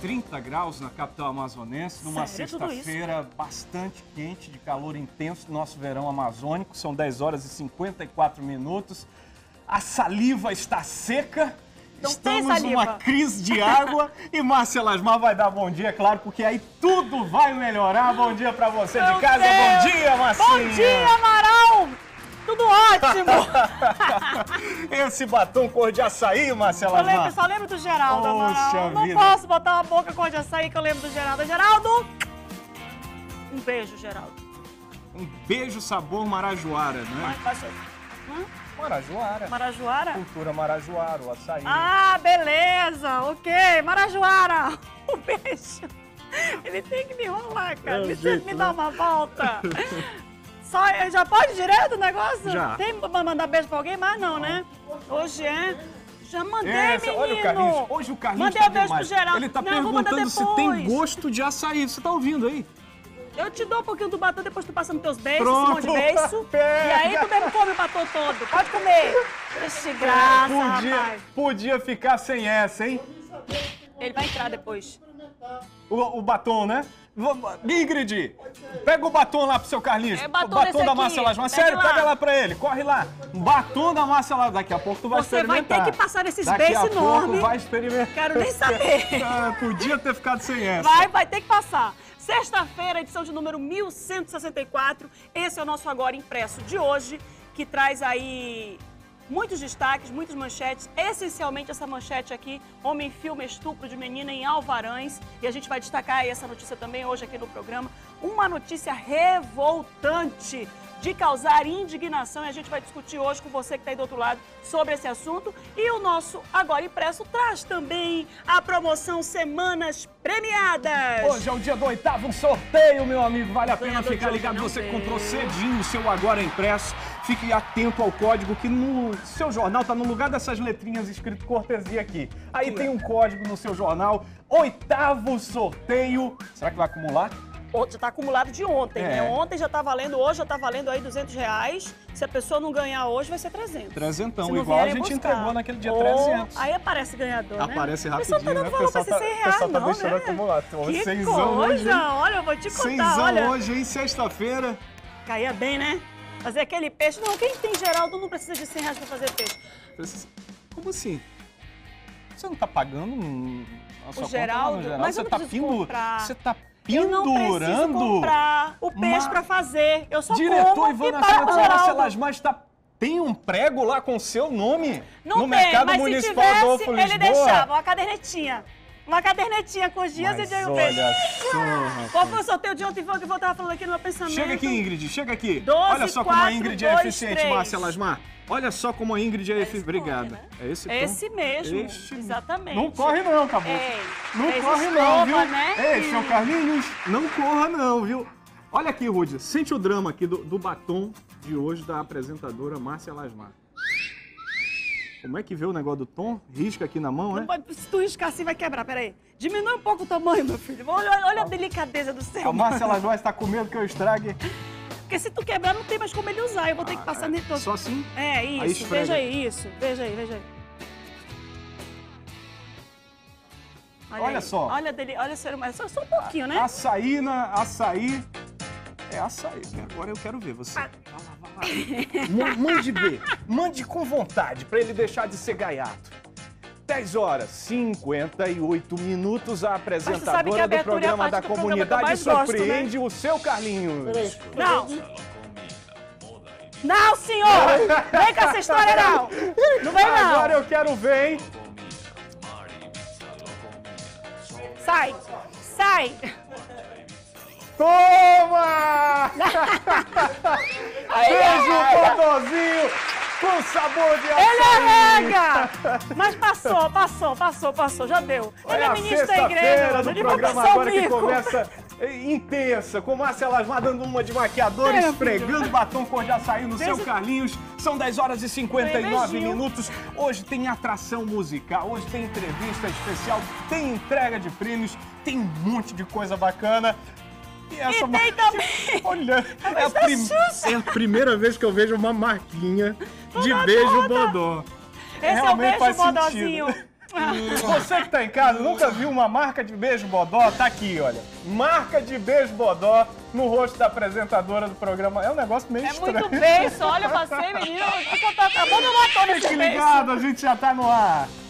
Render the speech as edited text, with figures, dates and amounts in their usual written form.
30 graus na capital amazonense, numa sexta-feira bastante quente, de calor intenso do nosso verão amazônico. São 10 horas e 54 minutos. A saliva está seca. Estamos numa crise de água e Márcia Lasmar vai dar bom dia, claro, porque aí tudo vai melhorar. Bom dia pra você de casa. Bom dia, Marcinha. Bom dia, Amaral. Tudo ótimo. Esse batom cor de açaí, Márcia Lasmar. Eu só lembro do Geraldo, Amaral. Não vida. posso botar uma boca cor de açaí que eu lembro do Geraldo. Geraldo, um beijo, Geraldo. Um beijo sabor marajoara, né? Marajoara. Marajoara? Cultura marajoara, o açaí. Ah, beleza, ok. Marajoara, um beijo. Ele tem que me enrolar, cara. Deixa ele me dar uma volta. Só, já pode direto o negócio? Já. Tem pra mandar beijo pra alguém? Mas não, né? Hoje é... Já mandei, menino. Olha o Carlinhos. Hoje o Carlinhos mandei um beijo pro Geraldo. Ele tá perguntando se tem gosto de açaí. Você tá ouvindo aí? Eu te dou um pouquinho do batom, depois tu passa nos teus beijos, Pronto. esse monte de beijo. E aí tu mesmo come o batom todo. Pode comer. Deixa de graça, rapaz. Podia ficar sem essa, hein? Ele vai entrar depois. O batom, né? Ingrid, pega o batom lá pro seu Carlinhos. É o batom da Márcia Lasmar. Sério, pega lá pra ele. Corre lá. Batom da Márcia Lasmar. Daqui a pouco tu vai experimentar. Você vai ter que passar nesses beijos enormes. Daqui a pouco vai experimentar. Quero nem saber. Podia ter ficado sem essa. Vai ter que passar. Sexta-feira, edição de número 1164. Esse é o nosso Agora Impresso de hoje, que traz aí muitos destaques, muitas manchetes. Essencialmente essa manchete aqui, homem filma estupro de menina em Alvarães. E a gente vai destacar aí essa notícia também hoje aqui no programa. Uma notícia revoltante de causar indignação. E a gente vai discutir hoje com você que está aí do outro lado sobre esse assunto. E o nosso Agora Impresso traz também a promoção Semanas Premiadas. Hoje é o dia do 8º sorteio, meu amigo. Vale a pena ficar ligado. Você que comprou cedinho o seu Agora Impresso. Fique atento ao código que no seu jornal está no lugar dessas letrinhas escrito cortesia aqui. Aí tem um código no seu jornal. 8º sorteio. Será que vai acumular? Já está acumulado de ontem, né? Ontem já está valendo, hoje já está valendo aí R$200. Se a pessoa não ganhar hoje, vai ser 300. 300, igual a gente entregou naquele dia 300. Aí aparece ganhador, né? Aparece rapidinho, né? O pessoal tá dando valor pra ser R$100, tá não, deixando né? acumular. Que coisa! Olha, eu vou te contar, Cenzão olha. hoje, hein? Sexta-feira. Caía bem, né? Fazer aquele peixe. Não, quem tem Geraldo não precisa de R$100 pra fazer peixe. Como assim? Você não tá pagando a sua Geraldo, conta, mas eu não preciso comprar. Você tá Eu não preciso pendurando comprar o peixe pra fazer. Eu só Diretor como Ivana e pago o Geraldo. Lasmar tem um prego lá com seu nome Não no Mercado mas Municipal se tivesse, Adolfo Lisboa? ele deixava uma cadernetinha. Uma cadernetinha com os dias e de um peixe. Qual foi o sorteio de ontem que eu tava falando aqui no meu pensamento? Chega aqui, Ingrid, chega aqui. 12, Olha só como a Ingrid 4, 2, é eficiente, 3. Márcia Lasmar. Olha só como a Ingrid é eficiente. Obrigada. Né? É esse tom? Esse mesmo, exatamente. Não corre não, acabou. Não corre não, viu? Né? Ei, seu Carlinhos, não corra não, viu? Olha aqui, Rudy, sente o drama aqui do batom de hoje da apresentadora Márcia Lasmar. Como é que vê o negócio do tom? Risca aqui na mão, né? Se tu riscar assim, vai quebrar, peraí. Diminui um pouco o tamanho, meu filho. Olha a delicadeza do seu. A Márcia Lasmar está com medo que eu estrague. Porque se tu quebrar, não tem mais como ele usar. Eu vou ter que passar nele todo. Só assim? É, isso. Veja aí, isso. Veja aí. Olha só. Olha ser humano. Só um pouquinho, né? Açaí. É açaí. Agora eu quero ver você. Vai lá. Mande ver. Mande com vontade pra ele deixar de ser gaiato. 10 horas, 58 minutos, a apresentadora do programa da comunidade surpreende o seu Carlinhos. Não, senhor! Vem com essa história, não! Não vem, não! Agora eu quero ver, hein? Sai! Toma! Beijo, Bodozinho, com sabor de açaí. Ele arrega! Mas passou, já deu. Ele é ministro da igreja, do programa agora que começa intensa, com Márcia Lasmar dando uma de maquiadora, esfregando batom cor de açaí no seu Carlinhos. São 10 horas e 59 minutos. Hoje tem atração musical, hoje tem entrevista especial, tem entrega de prêmios, tem um monte de coisa bacana. E tem também. Olha, é a primeira vez que eu vejo uma marquinha de beijo bodó. Esse é o beijo bodozinho. Você que tá em casa, nunca viu uma marca de beijo bodó? Tá aqui, olha. Marca de beijo bodó no rosto da apresentadora do programa. É um negócio meio estranho. É muito beijo, olha, eu passei, menino, acabou meu batom nesse Fique beijo. ligado, a gente já tá no ar.